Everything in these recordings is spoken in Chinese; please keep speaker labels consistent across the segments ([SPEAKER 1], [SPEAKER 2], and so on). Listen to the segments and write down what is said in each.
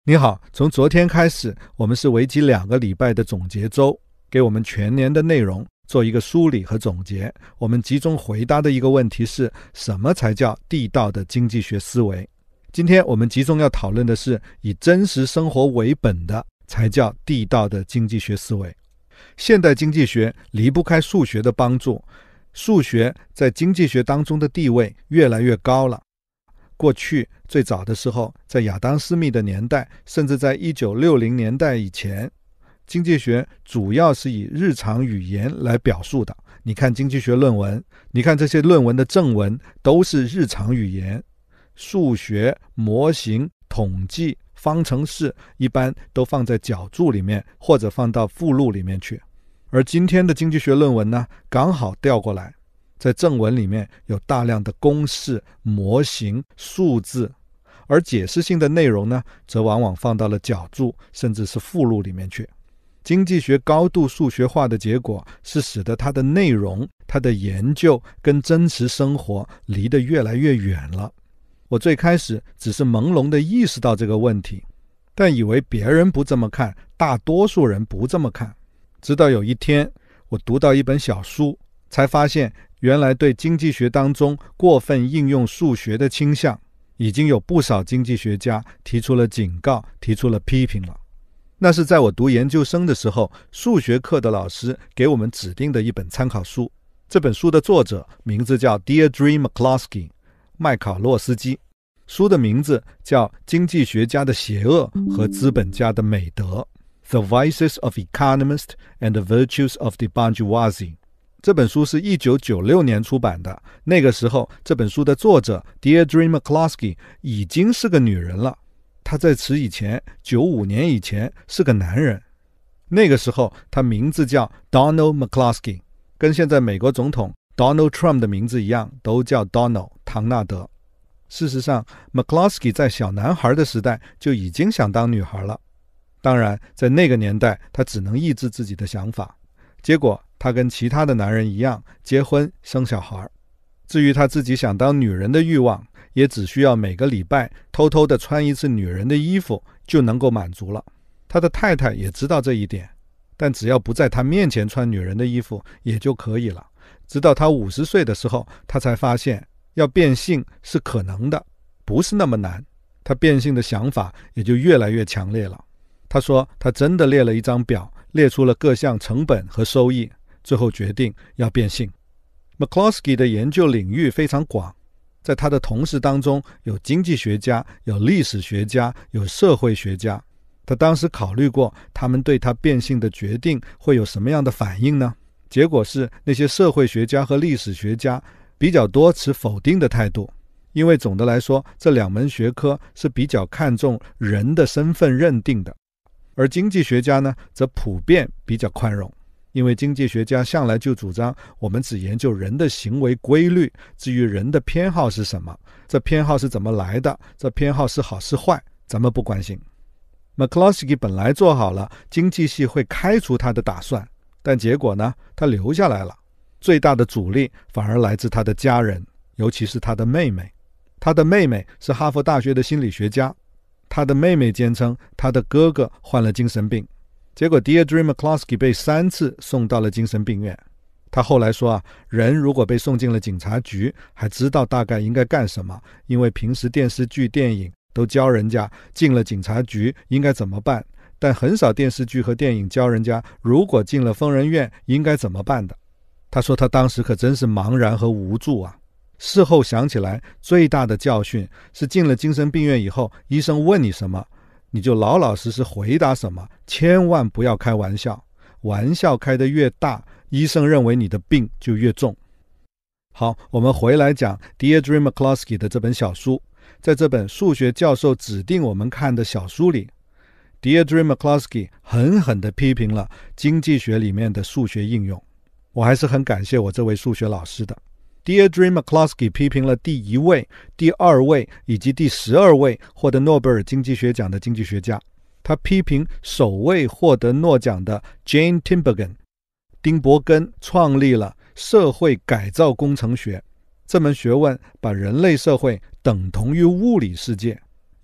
[SPEAKER 1] 你好，从昨天开始，我们是为期2个礼拜的总结周，给我们全年的内容做一个梳理和总结。我们集中回答的一个问题是，什么才叫地道的经济学思维？今天我们集中要讨论的是，以真实生活为本的才叫地道的经济学思维。现代经济学离不开数学的帮助，数学在经济学当中的地位越来越高了。过去最早的时候，在亚当·斯密的年代，甚至在1960年代以前，经济学主要是以日常语言来表述的。你看经济学论文，你看这些论文的正文都是日常语言，数学、模型、统计、方程式一般都放在脚注里面，或者放到附录里面去。而今天的经济学论文呢，刚好调过来，在正文里面有大量的公式、模型、数字，而解释性的内容呢，则往往放到了脚注甚至是附录里面去。经济学高度数学化的结果是使得它的内容、它的研究跟真实生活离得越来越远了。我最开始只是朦胧地意识到这个问题，但以为别人不这么看，大多数人不这么看。直到有一天，我读到一本小书，才发现原来对经济学当中过分应用数学的倾向，已经有不少经济学家提出了警告，提出了批评了。那是在我读研究生的时候，数学课的老师给我们指定的一本参考书。这本书的作者名字叫 Deirdre McCloskey， 麦考洛斯基。书的名字叫《经济学家的邪恶和资本家的美德》， The Vices of Economists and the Virtues of the Bourgeoisie。这本书是1996年出版的，那个时候这本书的作者 Deirdre McCloskey 已经是个女人了。她在此以前95年以前是个男人。那个时候她名字叫 Donald McCloskey， 跟现在美国总统 Donald Trump 的名字一样，都叫 Donald 唐纳德。事实上 McCloskey 在小男孩的时代就已经想当女孩了。当然在那个年代他只能抑制自己的想法，结果他跟其他的男人一样结婚生小孩。至于他自己想当女人的欲望，也只需要每个礼拜偷偷地穿一次女人的衣服就能够满足了。他的太太也知道这一点，但只要不在他面前穿女人的衣服也就可以了。直到他50岁的时候，他才发现要变性是可能的，不是那么难。他变性的想法也就越来越强烈了。他说他真的列了一张表，列出了各项成本和收益，最后决定要变性。McCloskey 的研究领域非常广，在他的同事当中有经济学家，有历史学家，有社会学家。他当时考虑过他们对他变性的决定会有什么样的反应呢？结果是那些社会学家和历史学家比较多持否定的态度，因为总的来说这2门学科是比较看重人的身份认定的。而经济学家呢，则普遍比较宽容，因为经济学家向来就主张我们只研究人的行为规律，至于人的偏好是什么，这偏好是怎么来的，这偏好是好是坏，咱们不关心。McCloskey 本来做好了经济系会开除他的打算，但结果呢，他留下来了。最大的阻力反而来自他的家人，尤其是他的妹妹。他的妹妹是哈佛大学的心理学家，他的妹妹坚称他的哥哥患了精神病。结果 Deirdre McCloskey 被3次送到了精神病院。他后来说人如果被送进了警察局，还知道大概应该干什么，因为平时电视剧电影都教人家进了警察局应该怎么办，但很少电视剧和电影教人家如果进了疯人院应该怎么办的。他说他当时可真是茫然和无助啊。事后想起来，最大的教训是进了精神病院以后，医生问你什么，你就老老实实回答什么，千万不要开玩笑。玩笑开得越大，医生认为你的病就越重。好，我们回来讲 Deirdre McCloskey 的这本小书。在这本数学教授指定我们看的小书里， Deirdre McCloskey 狠狠地批评了经济学里面的数学应用。我还是很感谢我这位数学老师的。Deirdre McCloskey 批评了第1位、第2位以及第12位获得诺贝尔经济学奖的经济学家。他批评首位获得诺奖的 Jane Tinbergen， 丁伯根创立了社会改造工程学。这门学问把人类社会等同于物理世界，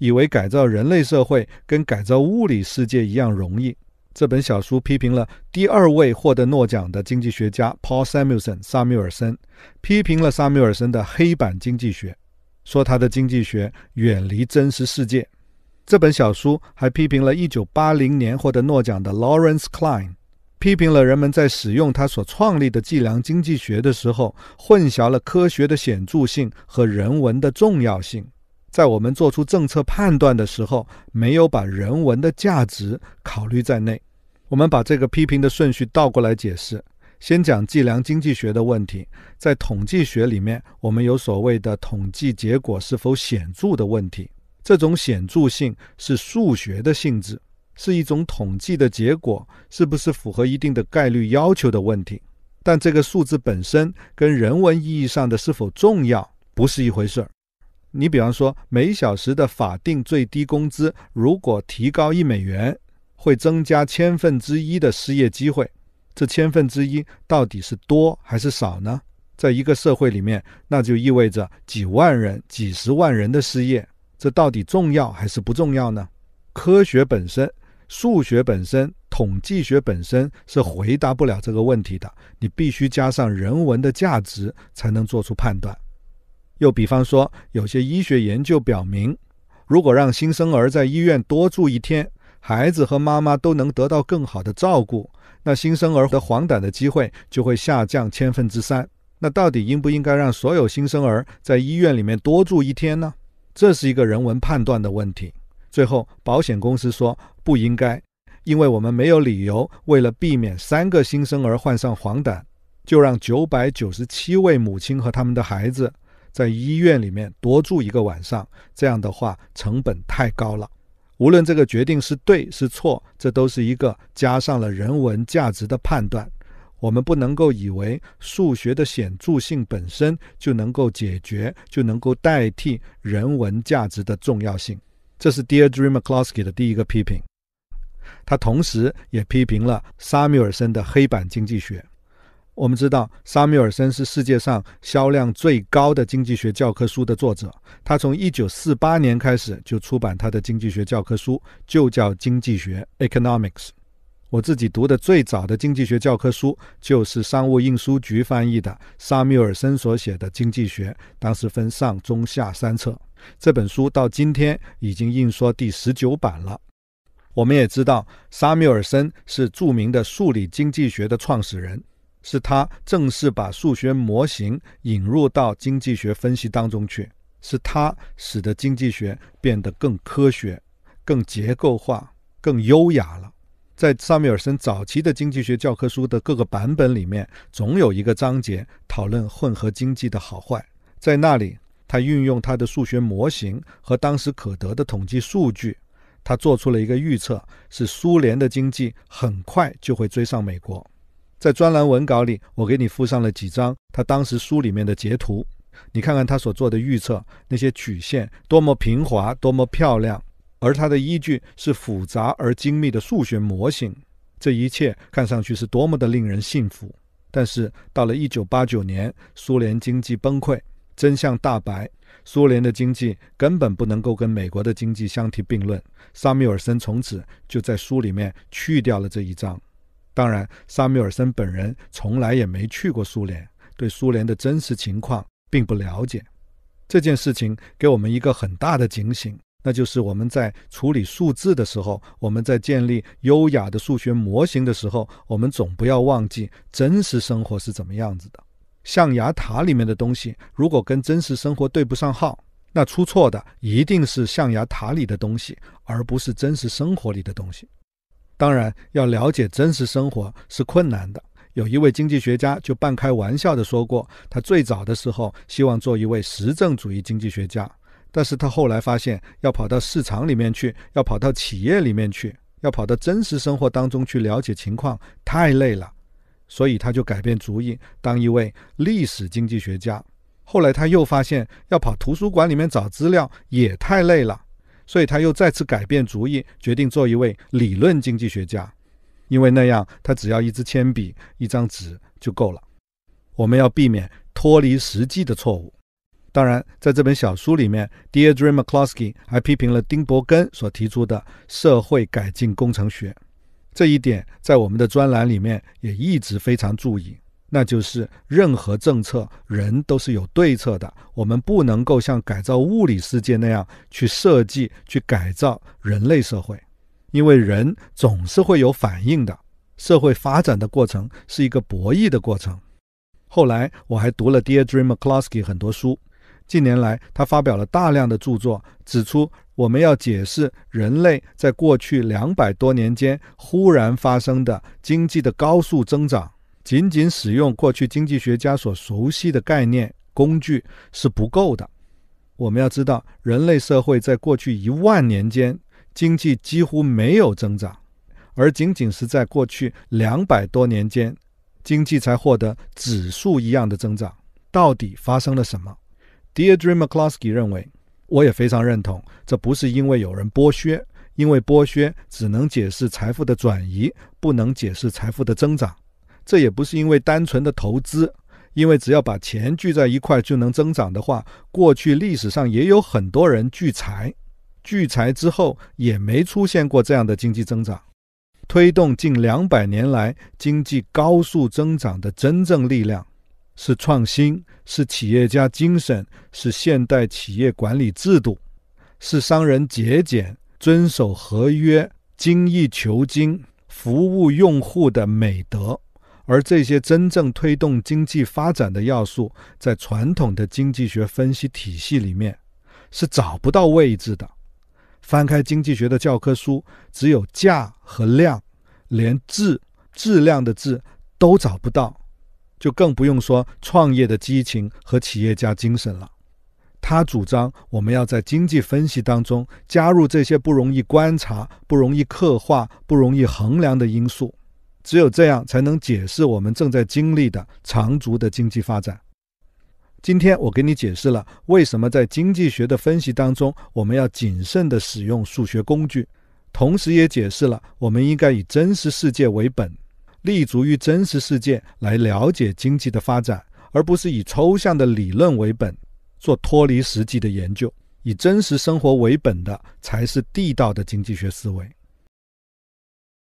[SPEAKER 1] 以为改造人类社会跟改造物理世界一样容易。这本小书批评了第2位获得诺奖的经济学家 Paul Samuelson 萨缪尔森，批评了萨缪尔森的黑板经济学，说他的经济学远离真实世界。这本小书还批评了1980年获得诺奖的 Lawrence Klein， 批评了人们在使用他所创立的计量经济学的时候，混淆了科学的显著性和人文的重要性。在我们做出政策判断的时候，没有把人文的价值考虑在内。我们把这个批评的顺序倒过来解释，先讲计量经济学的问题。在统计学里面，我们有所谓的统计结果是否显著的问题，这种显著性是数学的性质，是一种统计的结果是不是符合一定的概率要求的问题。但这个数字本身跟人文意义上的是否重要不是一回事儿。你比方说，每小时的法定最低工资如果提高$1，会增加1/1000的失业机会。这1/1000到底是多还是少呢？在一个社会里面，那就意味着几万人、几十万人的失业，这到底重要还是不重要呢？科学本身、数学本身、统计学本身是回答不了这个问题的，你必须加上人文的价值才能做出判断。又比方说，有些医学研究表明，如果让新生儿在医院多住1天，孩子和妈妈都能得到更好的照顾，那新生儿的黄疸的机会就会下降3/1000。那到底应不应该让所有新生儿在医院里面多住1天呢？这是一个人文判断的问题。最后保险公司说不应该，因为我们没有理由为了避免3个新生儿患上黄疸，就让997位母亲和他们的孩子在医院里面多住1个晚上，这样的话成本太高了。无论这个决定是对是错，这都是一个加上了人文价值的判断。我们不能够以为数学的显著性本身就能够解决，就能够代替人文价值的重要性。这是 Deirdre McCloskey 的第一个批评。他同时也批评了萨缪尔森的黑板经济学。我们知道萨缪尔森是世界上销量最高的经济学教科书的作者，他从1948年开始就出版他的经济学教科书，就叫经济学 Economics。 我自己读的最早的经济学教科书就是商务印书局翻译的萨缪尔森所写的经济学，当时分上中下3册。这本书到今天已经印刷第19版了。我们也知道萨缪尔森是著名的数理经济学的创始人，是他正式把数学模型引入到经济学分析当中去，是他使得经济学变得更科学、更结构化、更优雅了。在萨缪尔森早期的经济学教科书的各个版本里面，总有一个章节讨论混合经济的好坏。在那里，他运用他的数学模型和当时可得的统计数据，他做出了一个预测，是苏联的经济很快就会追上美国。在专栏文稿里，我给你附上了几张他当时书里面的截图，你看看他所做的预测，那些曲线多么平滑，多么漂亮，而他的依据是复杂而精密的数学模型，这一切看上去是多么的令人信服。但是到了1989年，苏联经济崩溃，真相大白，苏联的经济根本不能够跟美国的经济相提并论。萨缪尔森从此就在书里面去掉了这一章。当然，萨缪尔森本人从来也没去过苏联，对苏联的真实情况并不了解。这件事情给我们一个很大的警醒，那就是我们在处理数字的时候，我们在建立优雅的数学模型的时候，我们总不要忘记真实生活是怎么样子的。象牙塔里面的东西如果跟真实生活对不上号，那出错的一定是象牙塔里的东西，而不是真实生活里的东西。当然，要了解真实生活是困难的。有一位经济学家就半开玩笑地说过，他最早的时候希望做一位实证主义经济学家，但是他后来发现要跑到市场里面去，要跑到企业里面去，要跑到真实生活当中去了解情况，太累了，所以他就改变主意，当一位历史经济学家。后来他又发现要跑图书馆里面找资料也太累了，所以他又再次改变主意，决定做一位理论经济学家，因为那样他只要一支铅笔、一张纸就够了。我们要避免脱离实际的错误。 当然，在这本小书里面 Deirdre McCloskey 还批评了丁伯根所提出的社会改进工程学。这一点在我们的专栏里面也一直非常注意，那就是任何政策人都是有对策的，我们不能够像改造物理世界那样去设计去改造人类社会，因为人总是会有反应的，社会发展的过程是一个博弈的过程。后来我还读了 Deirdre McCloskey 很多书，近年来他发表了大量的著作，指出我们要解释人类在过去200多年间忽然发生的经济的高速增长，仅仅使用过去经济学家所熟悉的概念工具是不够的。我们要知道，人类社会在过去10000年间经济几乎没有增长，而仅仅是在过去200多年间经济才获得指数一样的增长。到底发生了什么？ Deirdre McCloskey 认为，我也非常认同，这不是因为有人剥削，因为剥削只能解释财富的转移，不能解释财富的增长。这也不是因为单纯的投资，因为只要把钱聚在一块就能增长的话，过去历史上也有很多人聚财之后也没出现过这样的经济增长。推动近200年来经济高速增长的真正力量是创新，是企业家精神，是现代企业管理制度，是商人节俭、遵守合约、精益求精、服务用户的美德。而这些真正推动经济发展的要素，在传统的经济学分析体系里面是找不到位置的。翻开经济学的教科书，只有价和量，连质量的质都找不到，就更不用说创业的激情和企业家精神了。他主张我们要在经济分析当中加入这些不容易观察、不容易刻画、不容易衡量的因素，只有这样才能解释我们正在经历的长足的经济发展。今天我给你解释了为什么在经济学的分析当中我们要谨慎地使用数学工具，同时也解释了我们应该以真实世界为本，立足于真实世界来了解经济的发展，而不是以抽象的理论为本，做脱离实际的研究。以真实生活为本的才是地道的经济学思维。